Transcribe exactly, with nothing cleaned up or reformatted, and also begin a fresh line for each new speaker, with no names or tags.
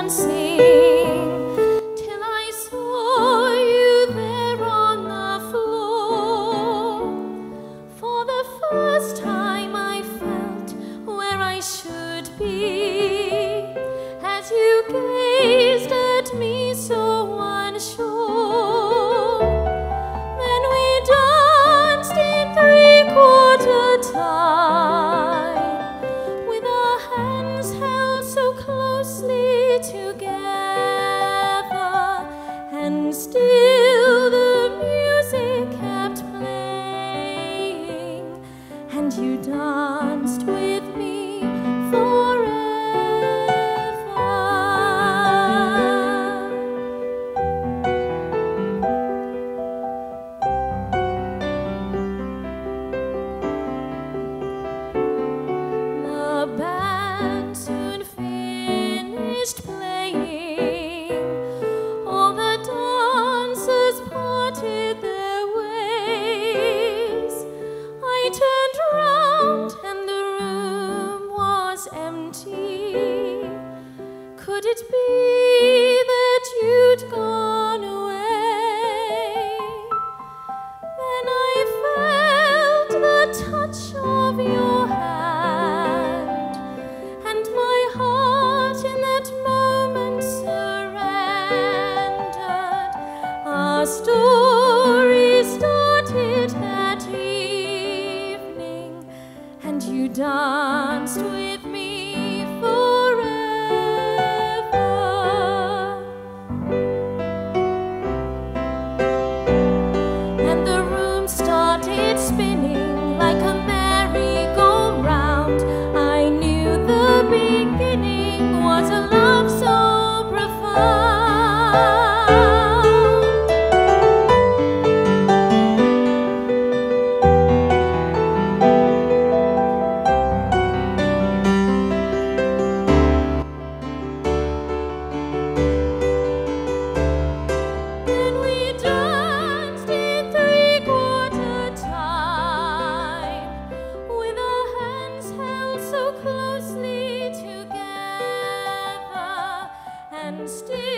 dancing, till I saw you there on the floor. For the first time I felt where I should be, as you gazed at me so unsure. Then we danced in three-quarter time, with our hands held so closely together, and still the music kept playing, and you danced with me forever. The band soon finished playing, all the dancers parted their ways. I turned round and the room was empty. Could it be that you'd gone away? Then I felt the touch of your hand, and my heart in that moment surrendered. Our story started that evening, and you danced with me forever. And the room started spinning like a merry-go-round. I knew the beginning was a love so profound. Then we danced in three-quarter time, with our hands held so closely together, and still